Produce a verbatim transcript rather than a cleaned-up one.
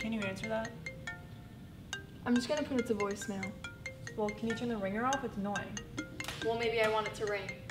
Can you answer that? I'm just gonna put it to voicemail. Well, can you turn the ringer off? It's annoying. Well, maybe I want it to ring.